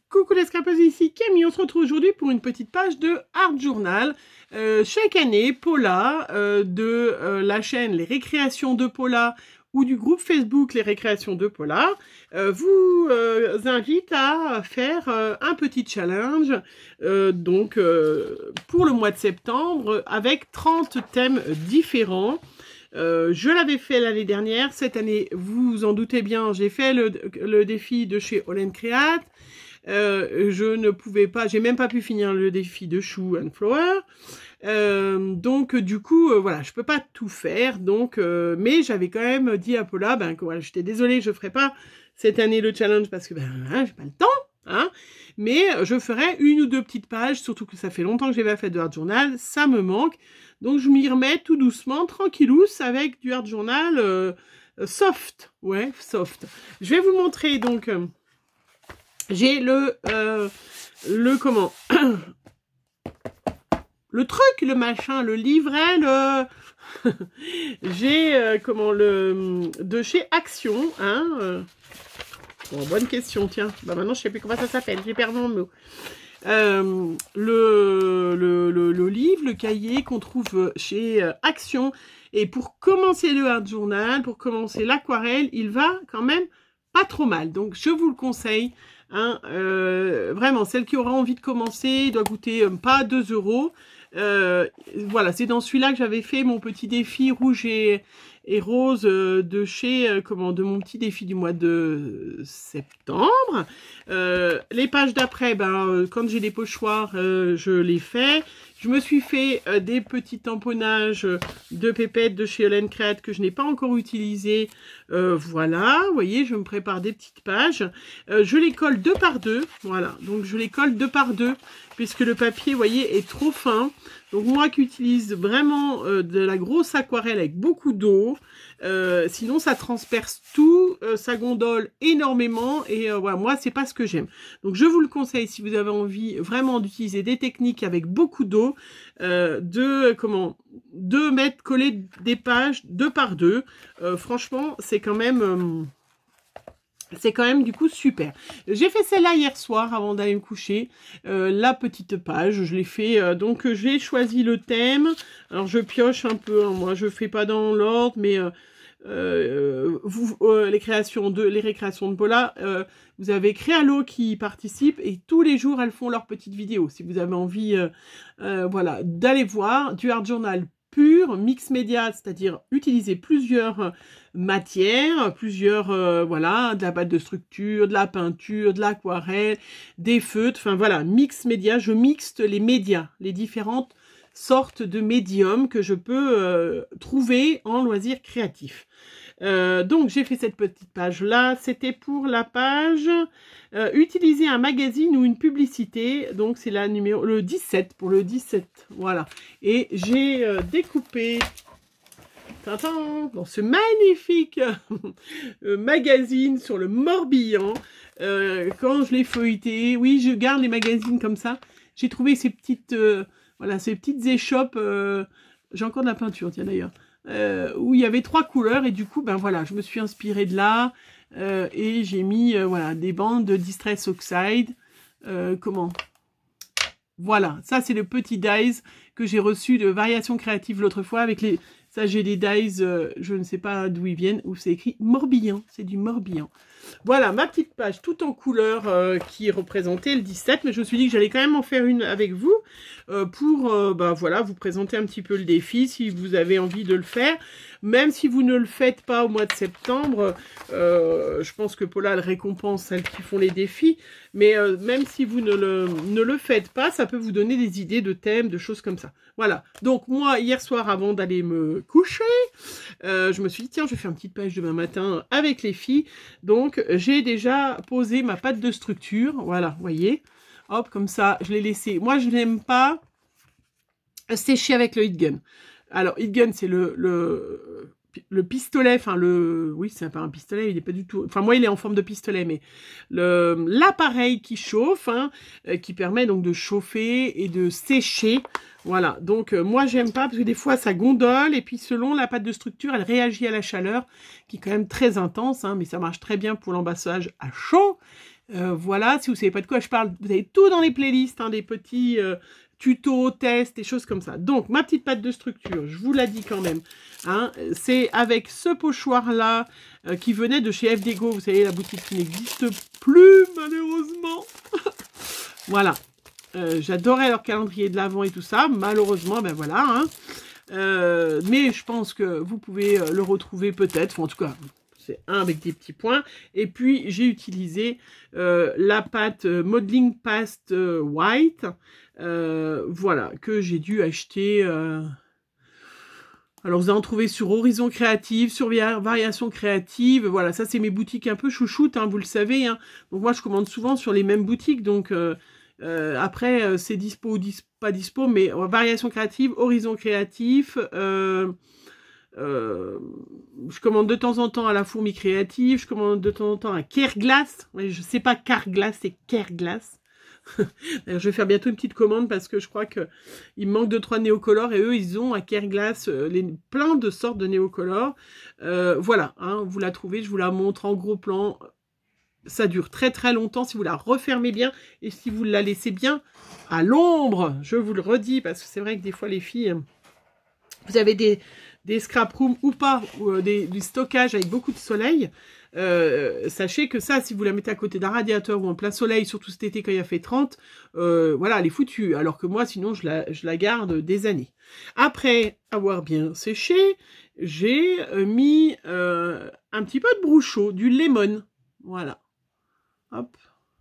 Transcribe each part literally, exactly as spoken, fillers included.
Coucou les scrapeuses, ici Camille, on se retrouve aujourd'hui pour une petite page de Art Journal. Euh, chaque année, Paula euh, de euh, la chaîne Les Récréations de Paula ou du groupe Facebook Les Récréations de Paula euh, vous euh, invite à faire euh, un petit challenge euh, donc euh, pour le mois de septembre avec trente thèmes différents. Euh, je l'avais fait l'année dernière, cette année, vous vous en doutez bien, j'ai fait le, le défi de chez All and Create. Euh, je ne pouvais pas, j'ai même pas pu finir le défi de Shoe and Flower. Euh, donc du coup, euh, voilà, je peux pas tout faire. Donc, euh, mais j'avais quand même dit à Paula, ben que voilà, j'étais désolée, je ferai pas cette année le challenge parce que ben hein, j'ai pas le temps, hein. Mais je ferai une ou deux petites pages, surtout que ça fait longtemps que j'ai pas fait de Art Journal, ça me manque. Donc je m'y remets tout doucement, tranquillous, avec du Art Journal euh, soft, ouais, soft. Je vais vous montrer donc. Euh, J'ai le, euh, le, comment, le truc, le machin, le livret, le, j'ai, euh, comment, le, de chez Action, hein, euh... bon, bonne question, tiens, bah maintenant je sais plus comment ça s'appelle, j'ai perdu mon mot, euh, le, le, le, le livre, le cahier qu'on trouve chez euh, Action, et pour commencer le Art Journal, pour commencer l'aquarelle, il va quand même pas trop mal, donc je vous le conseille. Hein, euh, vraiment, celle qui aura envie de commencer doit coûter euh, pas deux euros. Euh, voilà, c'est dans celui-là que j'avais fait mon petit défi rouge et, et rose euh, de chez, euh, comment, de mon petit défi du mois de septembre. Euh, les pages d'après, ben, euh, quand j'ai des pochoirs, euh, je les fais. Je me suis fait euh, des petits tamponnages de pépettes de chez All and Create que je n'ai pas encore utilisé. Euh, voilà, vous voyez, je me prépare des petites pages. Euh, je les colle deux par deux. Voilà, donc je les colle deux par deux puisque le papier, vous voyez, est trop fin. Donc moi qui utilise vraiment euh, de la grosse aquarelle avec beaucoup d'eau, euh, sinon ça transperce tout, euh, ça gondole énormément et euh, voilà, moi c'est pas ce que j'aime. Donc je vous le conseille si vous avez envie vraiment d'utiliser des techniques avec beaucoup d'eau, euh, de comment de mettre coller des pages deux par deux. Euh, franchement c'est quand même euh, c'est quand même du coup super. J'ai fait celle-là hier soir avant d'aller me coucher. Euh, la petite page, je l'ai fait. Euh, donc j'ai choisi le thème. Alors je pioche un peu. Hein, moi je fais pas dans l'ordre, mais euh, euh, vous, euh, les créations de les récréations de Paula, euh, vous avez Créalo qui participe et tous les jours elles font leurs petites vidéos. Si vous avez envie, euh, euh, voilà, d'aller voir du Art Journal pur, mix média, c'est-à-dire utiliser plusieurs matières, plusieurs, euh, voilà, de la pâte de structure, de la peinture, de l'aquarelle, des feutres, enfin voilà, mix média, je mixte les médias, les différentes sortes de médiums que je peux euh, trouver en loisirs créatifs. Euh, donc j'ai fait cette petite page là, c'était pour la page euh, utiliser un magazine ou une publicité, donc c'est la numéro le dix-sept, pour le dix-sept, voilà, et j'ai euh, découpé dans ce magnifique euh, magazine sur le Morbihan. Euh, quand je l'ai feuilleté, oui, je garde les magazines comme ça, j'ai trouvé ces petites euh, voilà, ces petites échoppes, euh, j'ai encore de la peinture, tiens d'ailleurs, euh, où il y avait trois couleurs, et du coup, ben voilà, je me suis inspirée de là, euh, et j'ai mis, euh, voilà, des bandes de Distress Oxide, euh, comment, voilà, ça c'est le petit dies que j'ai reçu de Variations Créatives l'autre fois, avec les, ça j'ai des dies, euh, je ne sais pas d'où ils viennent, où c'est écrit Morbihan, c'est du Morbihan. Voilà, ma petite page tout en couleur euh, qui représentait le dix-sept, mais je me suis dit que j'allais quand même en faire une avec vous euh, pour euh, bah, voilà, vous présenter un petit peu le défi si vous avez envie de le faire. Même si vous ne le faites pas au mois de septembre, euh, je pense que Paula elle récompense celles qui font les défis, mais euh, même si vous ne le, ne le faites pas, ça peut vous donner des idées de thèmes, de choses comme ça. Voilà, donc moi, hier soir, avant d'aller me coucher, euh, je me suis dit, tiens, je vais faire une petite page demain matin avec les filles. Donc, j'ai déjà posé ma pâte de structure, voilà, vous voyez, hop, comme ça, je l'ai laissé. Moi, je n'aime pas sécher avec le heat gun. Alors, heat gun, c'est le, le, le pistolet, enfin, le, oui, c'est pas un pistolet, il n'est pas du tout, enfin, moi, il est en forme de pistolet, mais le, l'appareil qui chauffe, hein, euh, qui permet donc de chauffer et de sécher. Voilà, donc euh, moi j'aime pas parce que des fois ça gondole et puis selon la pâte de structure elle réagit à la chaleur qui est quand même très intense, hein, mais ça marche très bien pour l'embassage à chaud. Euh, voilà, si vous savez pas de quoi je parle, vous avez tout dans les playlists, hein, des petits euh, tutos, tests, des choses comme ça. Donc, ma petite pâte de structure, je vous la dis quand même, hein, c'est avec ce pochoir-là euh, qui venait de chez F D Go, vous savez, la boutique qui n'existe plus, malheureusement. Voilà. Euh, j'adorais leur calendrier de l'Avent et tout ça. Malheureusement, ben voilà. Hein. Euh, mais je pense que vous pouvez le retrouver peut-être. Enfin, en tout cas, c'est un avec des petits points. Et puis, j'ai utilisé euh, la pâte Modeling Paste White. Euh, voilà, que j'ai dû acheter... Euh... Alors, vous allez en trouver sur Horizon Créative, sur Variation Créative. Voilà, ça, c'est mes boutiques un peu chouchoutes, hein, vous le savez. Hein. Donc, moi, je commande souvent sur les mêmes boutiques. Donc... Euh, Euh, après, euh, c'est dispo ou dis pas dispo, mais euh, Variation Créative, Horizon Créatif, euh, euh, je commande de temps en temps à la Fourmi Créative, je commande de temps en temps à Kerglass, mais je sais pas Carglass, c'est Kerglass. D'ailleurs, je vais faire bientôt une petite commande parce que je crois que il me manque deux trois néocolores et eux, ils ont à Kerglass euh, les, plein de sortes de néocolores. Euh, voilà, hein, vous la trouvez, je vous la montre en gros plan. Ça dure très très longtemps si vous la refermez bien et si vous la laissez bien à l'ombre. Je vous le redis parce que c'est vrai que des fois les filles, vous avez des, des scrap rooms ou pas, ou euh, des, du stockage avec beaucoup de soleil. Euh, sachez que ça, si vous la mettez à côté d'un radiateur ou en plein soleil, surtout cet été quand il a fait trente, euh, voilà, elle est foutue. Alors que moi, sinon, je la, je la garde des années. Après avoir bien séché, j'ai euh, mis euh, un petit peu de bruchot, du lemon. Voilà. Hop.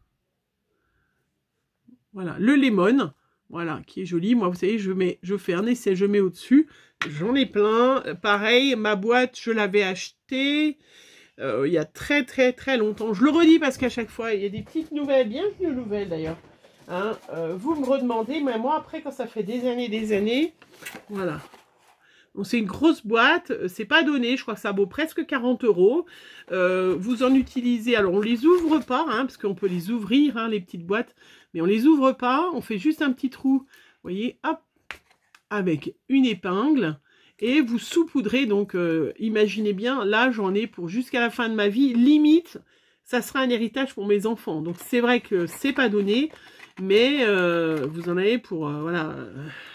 Voilà, le lemon, voilà, qui est joli. Moi, vous savez, je mets, je fais un essai, je mets au-dessus. J'en ai plein. Pareil, ma boîte, je l'avais achetée euh, il y a très, très, très longtemps. Je le redis parce qu'à chaque fois, il y a des petites nouvelles, bien de nouvelles d'ailleurs. Hein, euh, vous me redemandez, mais moi, après, quand ça fait des années, des années, voilà. Donc, c'est une grosse boîte, c'est pas donné, je crois que ça vaut presque quarante euros. Euh, vous en utilisez, alors on les ouvre pas, hein, parce qu'on peut les ouvrir, hein, les petites boîtes, mais on les ouvre pas, on fait juste un petit trou, vous voyez, hop, avec une épingle, et vous saupoudrez, donc euh, imaginez bien, là j'en ai pour jusqu'à la fin de ma vie, limite, ça sera un héritage pour mes enfants. Donc c'est vrai que c'est pas donné, mais euh, vous en avez pour, euh, voilà... Euh,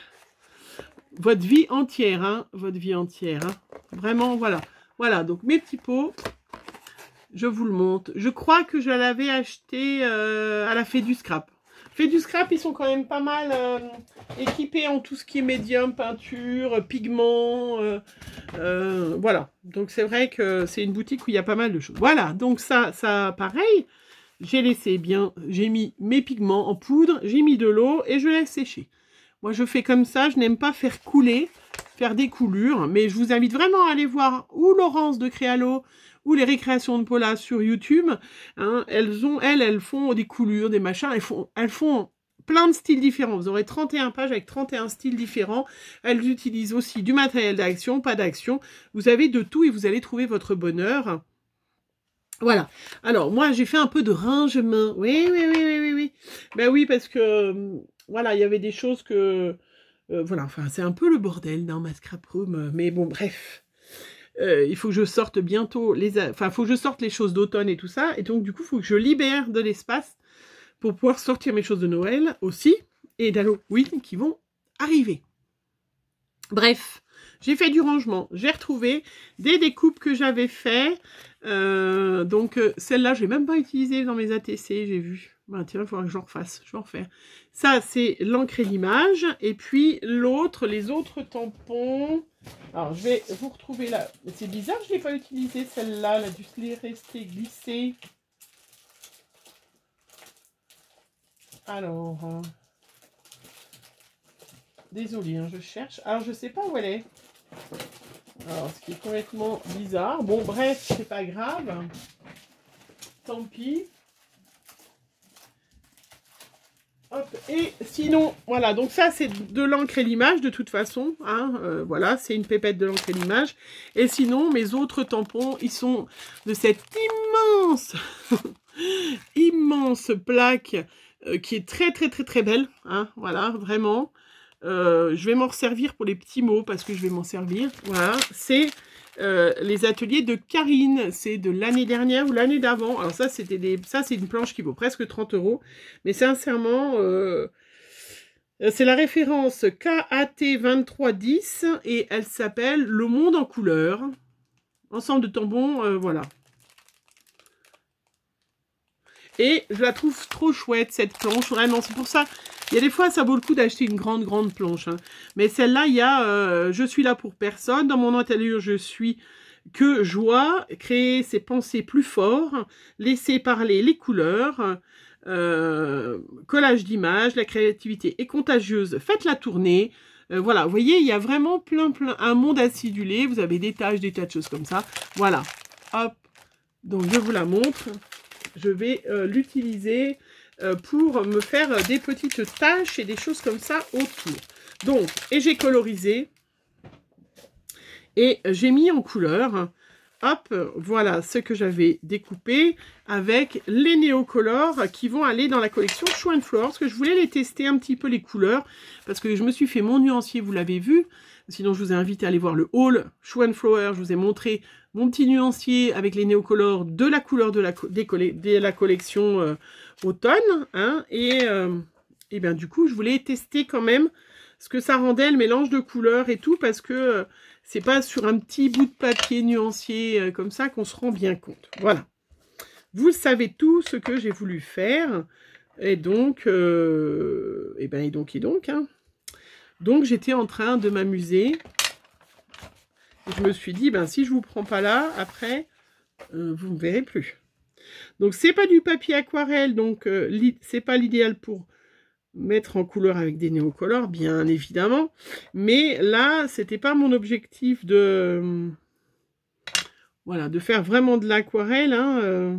votre vie entière, hein, votre vie entière, hein. Vraiment, voilà. Voilà, donc mes petits pots, je vous le montre. Je crois que je l'avais acheté euh, à la Fée du Scrap. Fée du Scrap, ils sont quand même pas mal euh, équipés en tout ce qui est médium, peinture, pigments, euh, euh, voilà. Donc c'est vrai que c'est une boutique où il y a pas mal de choses. Voilà, donc ça, ça pareil, j'ai laissé bien, j'ai mis mes pigments en poudre, j'ai mis de l'eau et je laisse sécher. Moi, je fais comme ça, je n'aime pas faire couler, faire des coulures, mais je vous invite vraiment à aller voir ou Laurence de Créalo ou les récréations de Paula sur YouTube. Hein, elles ont, elles, elles font des coulures, des machins, elles font, elles font plein de styles différents. Vous aurez trente et un pages avec trente et un styles différents. Elles utilisent aussi du matériel d'action, pas d'action. Vous avez de tout et vous allez trouver votre bonheur. Voilà. Alors, moi, j'ai fait un peu de range-main. Oui, oui, oui, oui, oui, oui. Ben oui, parce que... Voilà, il y avait des choses que... Euh, voilà, enfin, c'est un peu le bordel dans ma scrap room. Mais bon, bref. Euh, il faut que je sorte bientôt les... Enfin, il faut que je sorte les choses d'automne et tout ça. Et donc, du coup, il faut que je libère de l'espace pour pouvoir sortir mes choses de Noël aussi. Et d'Halloween qui vont arriver. Bref, j'ai fait du rangement. J'ai retrouvé des découpes que j'avais fait. Euh, donc, euh, celle-là, je ne l'ai même pas utilisée dans mes A T C, j'ai vu. Ben, tiens, il faudra que j'en refasse. Je vais en refaire. Ça, c'est l'encre et l'image. Et puis, l'autre, les autres tampons. Alors, je vais vous retrouver là. C'est bizarre, je ne l'ai pas utilisée, celle-là. Elle a dû se rester glissée. Alors... Euh... Désolée, hein, je cherche. Alors, je ne sais pas où elle est. Alors, ce qui est complètement bizarre. Bon, bref, c'est pas grave. Tant pis. Hop, et sinon, voilà, donc ça, c'est de l'encre et l'image, de toute façon. Hein, euh, voilà, c'est une pépette de l'encre et l'image. Et sinon, mes autres tampons, ils sont de cette immense, immense plaque euh, qui est très, très, très, très belle. Hein, voilà, vraiment. Euh, je vais m'en servir pour les petits mots parce que je vais m'en servir. Voilà, c'est euh, les ateliers de Karine. C'est de l'année dernière ou l'année d'avant. Alors ça, c'était des, ça c'est une planche qui vaut presque trente euros. Mais sincèrement, euh, c'est la référence K A T vingt-trois dix et elle s'appelle Le Monde en couleurs. Ensemble de tampons, euh, voilà. Et je la trouve trop chouette, cette planche, vraiment. C'est pour ça, il y a des fois, ça vaut le coup d'acheter une grande, grande planche. Hein. Mais celle-là, il y a euh, Je suis là pour personne. Dans mon intérieur, je suis que joie. Créer ses pensées plus fort. Laisser parler les couleurs. Euh, collage d'images. La créativité est contagieuse. Faites-la tourner. Euh, voilà, vous voyez, il y a vraiment plein, plein, un monde acidulé. Vous avez des tâches, des tas de choses comme ça. Voilà, hop. Donc, je vous la montre. Je vais euh, l'utiliser euh, pour me faire euh, des petites tâches et des choses comme ça autour. Donc, et j'ai colorisé. Et j'ai mis en couleur. Hop, voilà ce que j'avais découpé avec les néocolores qui vont aller dans la collection Show and Floor. Parce que je voulais les tester un petit peu les couleurs. Parce que je me suis fait mon nuancier, vous l'avez vu. Sinon, je vous ai invité à aller voir le haul Show and Flower. Je vous ai montré mon petit nuancier avec les néocolores de la couleur de la, des de la collection euh, automne. Hein, et, euh, et bien du coup, je voulais tester quand même ce que ça rendait, le mélange de couleurs et tout. Parce que euh, c'est pas sur un petit bout de papier nuancier euh, comme ça qu'on se rend bien compte. Voilà. Vous savez tout ce que j'ai voulu faire. Et donc, euh, et ben et donc, et donc, hein. Donc, j'étais en train de m'amuser. Je me suis dit, ben, si je ne vous prends pas là, après, euh, vous ne me verrez plus. Donc, c'est pas du papier aquarelle, donc euh, c'est pas l'idéal pour mettre en couleur avec des néocolores, bien évidemment. Mais là, c'était pas mon objectif de, euh, voilà, de faire vraiment de l'aquarelle. Hein, euh,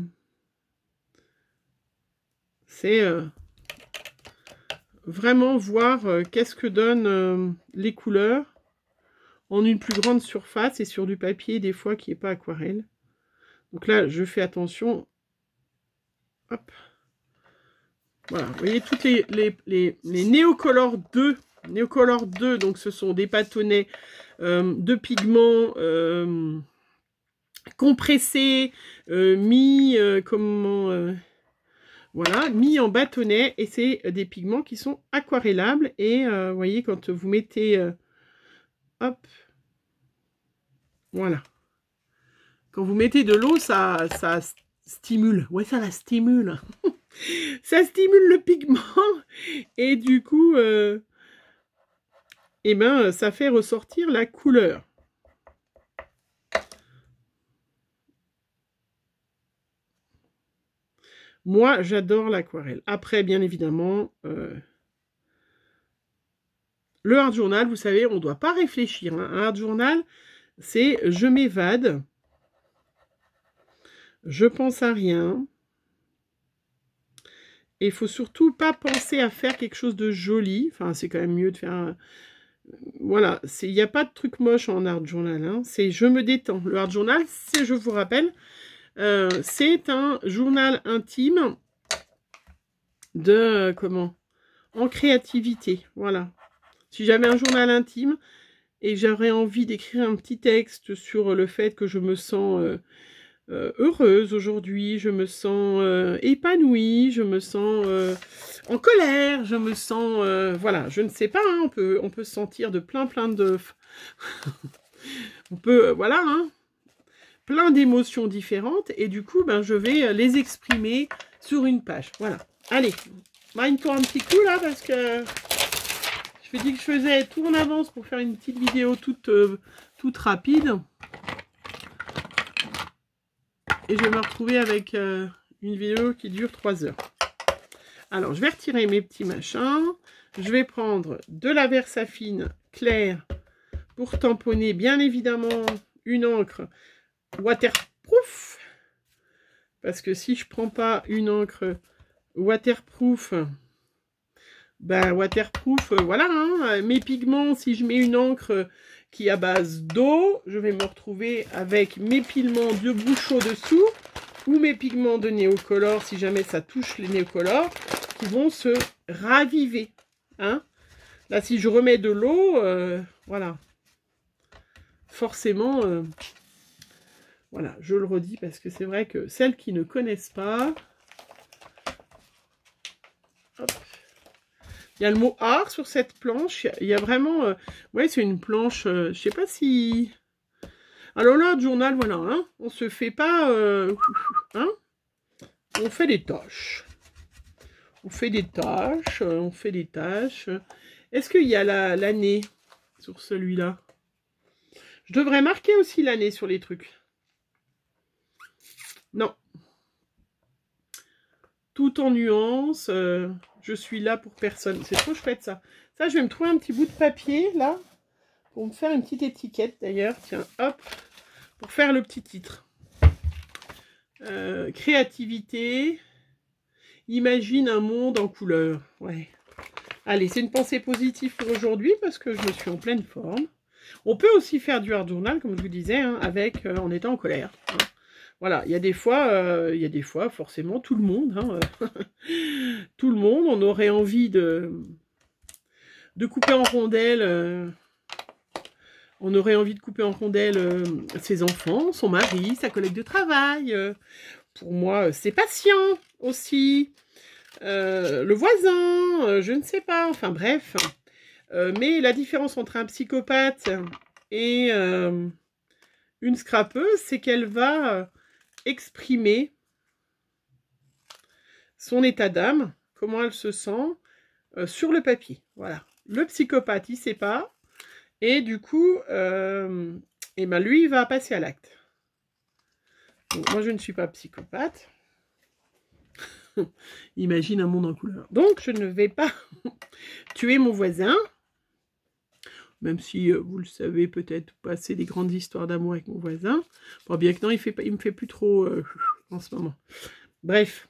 c'est euh, vraiment voir euh, qu'est-ce que donnent euh, les couleurs en une plus grande surface et sur du papier des fois qui n'est pas aquarelle. Donc là, je fais attention. Hop. Voilà, vous voyez, toutes les, les, les, les Néocolor deux. Néocolor deux, donc ce sont des bâtonnets euh, de pigments euh, compressés, euh, mis, euh, comment, euh, voilà, mis en bâtonnet. Et c'est des pigments qui sont aquarellables. Et euh, vous voyez, quand vous mettez... Euh, hop. Voilà. Quand vous mettez de l'eau, ça, ça stimule. Ouais, ça la stimule. Ça stimule le pigment. Et du coup, euh, eh ben, ça fait ressortir la couleur. Moi, j'adore l'aquarelle. Après, bien évidemment, euh, le art journal, vous savez, on ne doit pas réfléchir. Hein. Un art journal, c'est je m'évade, je pense à rien. Et il ne faut surtout pas penser à faire quelque chose de joli. Enfin, c'est quand même mieux de faire... Un... Voilà, il n'y a pas de truc moche en art journal. Hein. C'est je me détends. Le art journal, c'est, je vous rappelle, euh, c'est un journal intime de... Euh, comment en créativité. Voilà. Si j'avais un journal intime et j'aurais envie d'écrire un petit texte sur le fait que je me sens... Euh, Euh, heureuse aujourd'hui, je me sens euh, épanouie, je me sens euh, en colère, je me sens, euh, voilà, je ne sais pas, hein, on peut, on peut se sentir de plein, plein de, on peut, euh, voilà, hein, plein d'émotions différentes, et du coup, ben, je vais les exprimer sur une page, voilà. Allez, mine-toi un petit coup là, parce que je me dis que je faisais tout en avance pour faire une petite vidéo toute, euh, toute rapide. Et je vais me retrouver avec euh, une vidéo qui dure trois heures. Alors, je vais retirer mes petits machins. Je vais prendre de la Versafine claire pour tamponner, bien évidemment, une encre waterproof. Parce que si je ne prends pas une encre waterproof, ben waterproof, euh, voilà, hein, mes pigments, si je mets une encre qui est à base d'eau, je vais me retrouver avec mes pigments de bouchon dessous, ou mes pigments de néocolore, si jamais ça touche les néocolores, qui vont se raviver. Hein. Là, si je remets de l'eau, euh, voilà, forcément, euh, Voilà, je le redis parce que c'est vrai que celles qui ne connaissent pas... Hop. Il y a le mot art sur cette planche. Il y a vraiment... Euh, ouais, c'est une planche... Euh, je sais pas si... Alors là, le journal, voilà. Hein, on se fait pas... Euh, hein, on fait des tâches. On fait des tâches. Euh, on fait des tâches. Est-ce qu'il y a l'année la, sur celui-là? Je devrais marquer aussi l'année sur les trucs. Non. Tout en nuances. Euh, je suis là pour personne. C'est trop chouette ça. Ça, je vais me trouver un petit bout de papier là. Pour me faire une petite étiquette d'ailleurs. Tiens, hop. Pour faire le petit titre. Euh, créativité. Imagine un monde en couleur. Ouais. Allez, c'est une pensée positive pour aujourd'hui parce que je me suis en pleine forme. On peut aussi faire du hard journal, comme je vous disais, hein, avec euh, en étant en colère. Hein. Voilà, il y a des fois, euh, il y a des fois, forcément, tout le monde, hein, euh, tout le monde, on aurait envie de, de couper en rondelles, euh, on aurait envie de couper en rondelles euh, ses enfants, son mari, sa collègue de travail. Euh, pour moi, ses patients aussi, euh, le voisin, euh, je ne sais pas, enfin bref. Euh, mais la différence entre un psychopathe et euh, une scrapeuse, c'est qu'elle va euh, exprimer son état d'âme, comment elle se sent, euh, sur le papier. Voilà. Le psychopathe, il ne sait pas. Et du coup, euh, et ben lui, il va passer à l'acte. Moi, je ne suis pas psychopathe. Imagine un monde en couleur. Donc, je ne vais pas tuer mon voisin. Même si, euh, vous le savez, peut-être passer des grandes histoires d'amour avec mon voisin. Bon, bien que non, il fait pas, il me fait plus trop euh, en ce moment. Bref.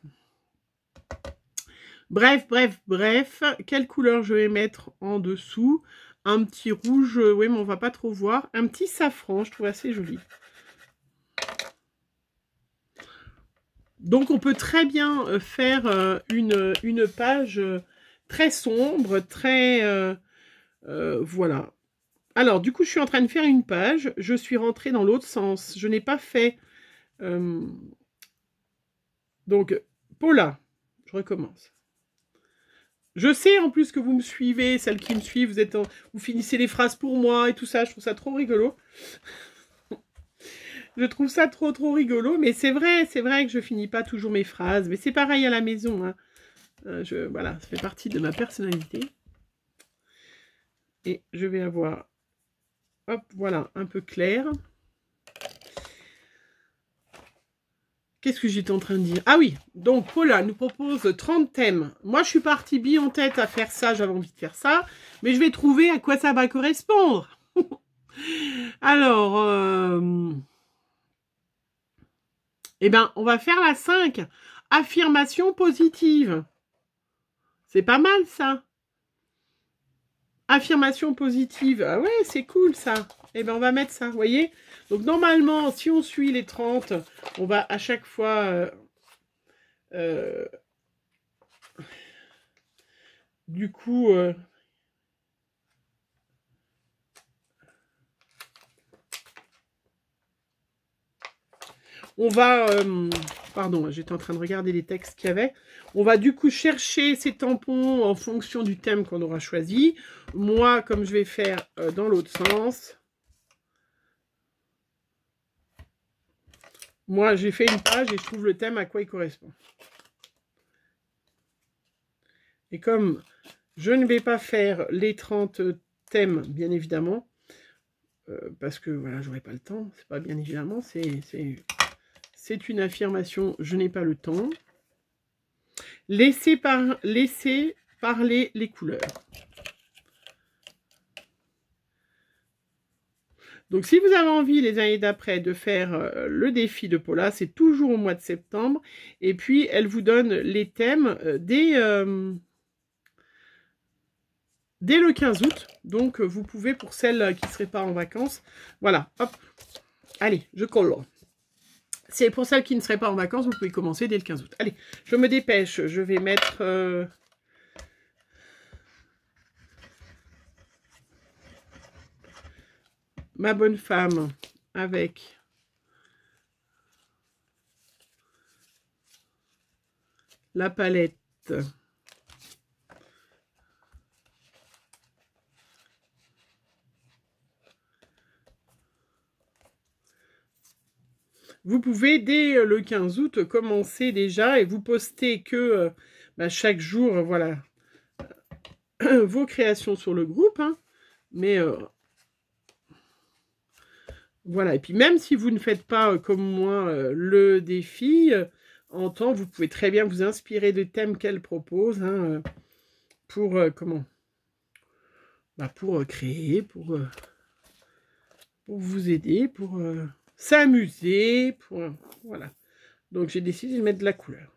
Bref, bref, bref. Quelle couleur je vais mettre en dessous? Un petit rouge, euh, oui, mais on va pas trop voir. Un petit safran, je trouve assez joli. Donc, on peut très bien euh, faire euh, une, une page euh, très sombre, très... Euh, euh, voilà. Alors, du coup, je suis en train de faire une page. Je suis rentrée dans l'autre sens. Je n'ai pas fait... Euh... Donc, Paula, je recommence. Je sais en plus que vous me suivez, celles qui me suivent, vous, êtes en... vous finissez les phrases pour moi et tout ça. Je trouve ça trop rigolo. Je trouve ça trop, trop rigolo. Mais c'est vrai, c'est vrai que je finis pas toujours mes phrases. Mais c'est pareil à la maison. Hein. Euh, je... Voilà, ça fait partie de ma personnalité. Et je vais avoir... Hop, voilà, un peu clair. Qu'est-ce que j'étais en train de dire? Ah oui, donc Paula nous propose trente thèmes. Moi, je suis partie bille en tête à faire ça, j'avais envie de faire ça. Mais je vais trouver à quoi ça va correspondre. Alors, euh... eh ben, on va faire la cinq. Affirmation positive. C'est pas mal, ça. Affirmation positive. Ah ouais, c'est cool, ça. Eh ben, on va mettre ça, vous voyez? Donc, normalement, si on suit les trente, on va à chaque fois... Euh, euh, du coup... Euh, on va... Euh, pardon, j'étais en train de regarder les textes qu'il y avait. On va du coup chercher ces tampons en fonction du thème qu'on aura choisi. Moi, comme je vais faire euh, dans l'autre sens... Moi, j'ai fait une page et je trouve le thème à quoi il correspond. Et comme je ne vais pas faire les trente thèmes, bien évidemment, euh, parce que voilà, j'aurai pas le temps, c'est pas bien évidemment, c'est une affirmation, je n'ai pas le temps. Laissez, par, laissez parler les couleurs. Donc, si vous avez envie, les années d'après, de faire euh, le défi de Paula, c'est toujours au mois de septembre. Et puis, elle vous donne les thèmes euh, dès, euh, dès le quinze août. Donc, euh, vous pouvez, pour celles qui ne seraient pas en vacances, voilà, hop, allez, je colle. C'est pour celles qui ne seraient pas en vacances, vous pouvez commencer dès le quinze août. Allez, je me dépêche, je vais mettre... Euh, ma bonne femme avec la palette. Vous pouvez, dès le quinze août, commencer déjà et vous postez que euh, bah, chaque jour, euh, voilà, euh, vos créations sur le groupe. Hein, mais euh, voilà, et puis même si vous ne faites pas, euh, comme moi, euh, le défi, euh, en temps, vous pouvez très bien vous inspirer de thèmes qu'elle propose hein, euh, pour, euh, comment bah, pour euh, créer, pour, euh, pour vous aider, pour... Euh, s'amuser, pour... voilà. Donc j'ai décidé de mettre de la couleur.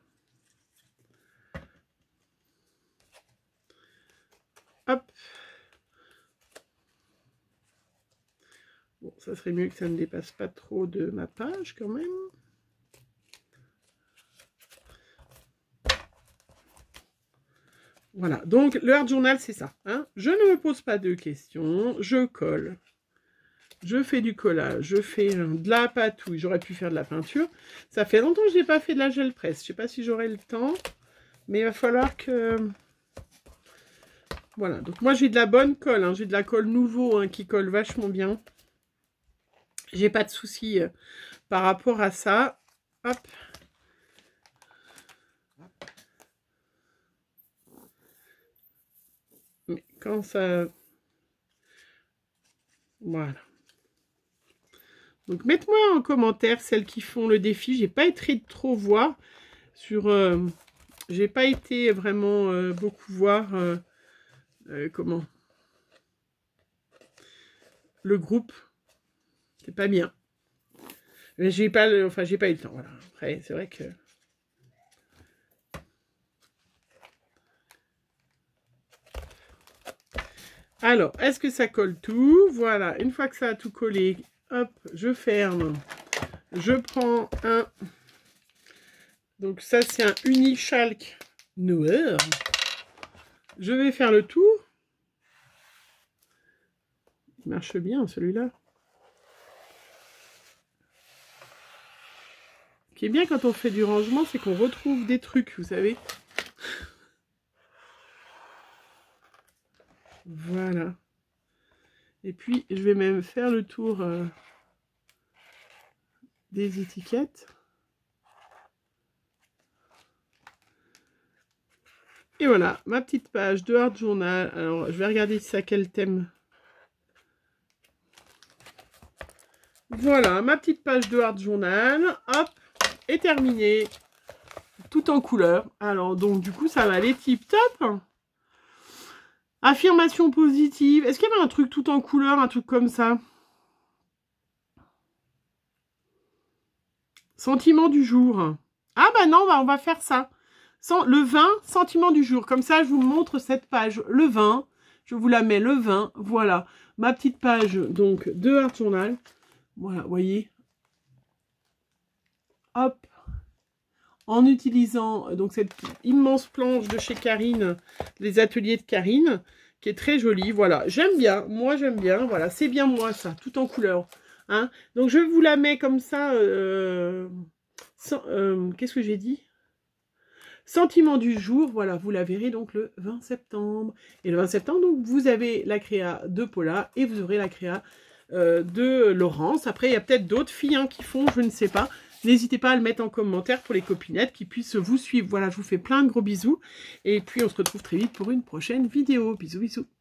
Hop. Bon, ça serait mieux que ça ne dépasse pas trop de ma page quand même. Voilà, donc le Art Journal, c'est ça. Hein. Je ne me pose pas de questions, je colle. Je fais du collage, je fais de la patouille, j'aurais pu faire de la peinture. Ça fait longtemps que je n'ai pas fait de la gel presse. Je ne sais pas si j'aurai le temps, mais il va falloir que... Voilà, donc moi j'ai de la bonne colle, hein. J'ai de la colle nouveau hein, qui colle vachement bien. J'ai pas de soucis euh, par rapport à ça. Hop. Mais quand ça... Voilà. Donc, mettez-moi en commentaire celles qui font le défi. J'ai pas été trop voir sur... Euh, j'ai pas été vraiment euh, beaucoup voir... Euh, euh, comment le groupe. C'est pas bien. Mais j'ai pas le... Enfin, j'ai pas eu le temps. Voilà. Après, c'est vrai que... Alors, est-ce que ça colle tout? Voilà. Une fois que ça a tout collé... Hop, je ferme. Je prends un... Donc ça, c'est un Unichalk noir. Je vais faire le tour. Il marche bien, celui-là. Ce qui est bien quand on fait du rangement, c'est qu'on retrouve des trucs, vous savez. Voilà. Et puis, je vais même faire le tour euh, des étiquettes. Et voilà, ma petite page de Art Journal. Alors, je vais regarder si ça quel thème. Voilà, ma petite page de Art Journal. Hop, est terminée. Tout en couleur. Alors, donc, du coup, ça va aller tip top. Affirmation positive. Est-ce qu'il y avait un truc tout en couleur, un truc comme ça? Sentiment du jour. Ah bah non, bah on va faire ça. Le vingt, sentiment du jour. Comme ça, je vous montre cette page. Le vingt, je vous la mets le vingt. Voilà, ma petite page donc de Art Journal. Voilà, vous voyez. Hop. En utilisant donc cette immense planche de chez Karine, les ateliers de Karine, qui est très jolie. Voilà, j'aime bien. Moi, j'aime bien. Voilà, c'est bien moi ça, tout en couleur. Hein. Donc, je vous la mets comme ça. Euh, euh, Qu'est-ce que j'ai dit? Sentiment du jour, voilà, vous la verrez donc le vingt septembre. Et le vingt septembre, donc, vous avez la créa de Paula et vous aurez la créa euh, de Laurence. Après, il y a peut-être d'autres filles hein, qui font, je ne sais pas. N'hésitez pas à le mettre en commentaire pour les copinettes qui puissent vous suivre. Voilà, je vous fais plein de gros bisous. Et puis, on se retrouve très vite pour une prochaine vidéo. Bisous, bisous.